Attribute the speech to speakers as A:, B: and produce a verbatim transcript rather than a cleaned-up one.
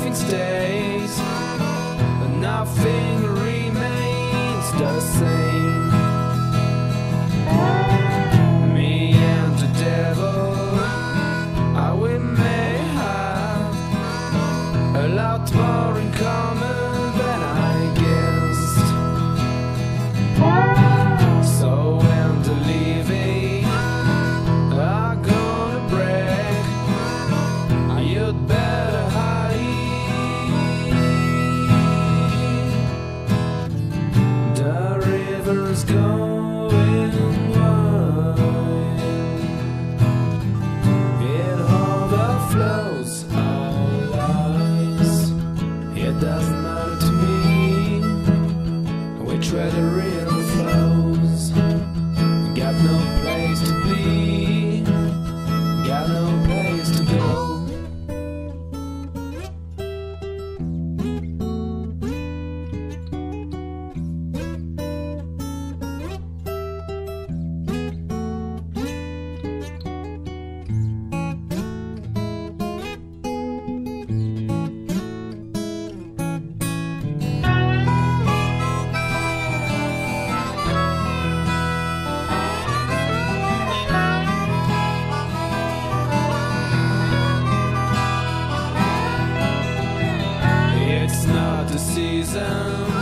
A: nothing stays, nothing remains the same. Me and the devil, how we may have a lot more in common than I guessed. So when the living are gonna break, you'd better hide. The river's going wide, it overflows our lives. It doesn't matter to me which way the river flows. Got no place to be, got no place to go. It's not the season